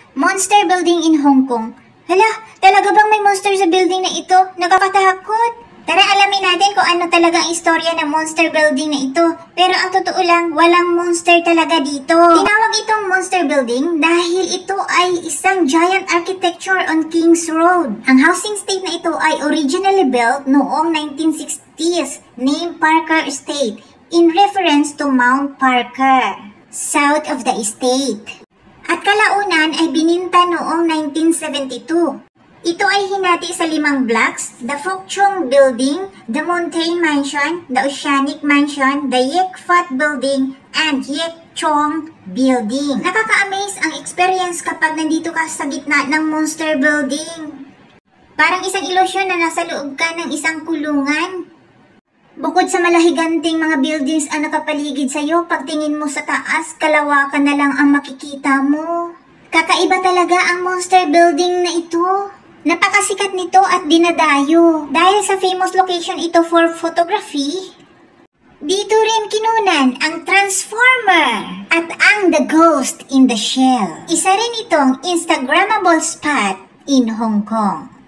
Monster building in Hong Kong. Hala, talaga bang may monster sa building na ito? Nakakatakot. Tara, alamin natin kung ano talaga ang istorya ng monster building na ito. Pero ang totoo lang, walang monster talaga dito. Tinawag itong monster building dahil ito ay isang giant architecture on King's Road. Ang housing estate na ito ay originally built noong 1960s, named Parker Estate, in reference to Mount Parker, south of the estate. At kalaunan ay bininta noong 1972. Ito ay hinati sa 5 blocks: the Fok Chung Building, the Mountain Mansion, the Oceanic Mansion, the Yek Fat Building, and Yek Chong Building. Nakaka-amaze ang experience kapag nandito ka sa gitna ng monster building. Parang isang ilusyon na nasa loob ka ng isang kulungan. Bukod sa malahiganting mga buildings ang nakapaligid sa'yo, pagtingin mo sa taas, kalawakan na lang ang makikita mo. Kakaiba talaga ang monster building na ito. Napakasikat nito at dinadayo dahil sa famous location ito for photography. Dito rin kinunan ang Transformer at ang The Ghost in the Shell. Isa rin itong Instagrammable spot in Hong Kong.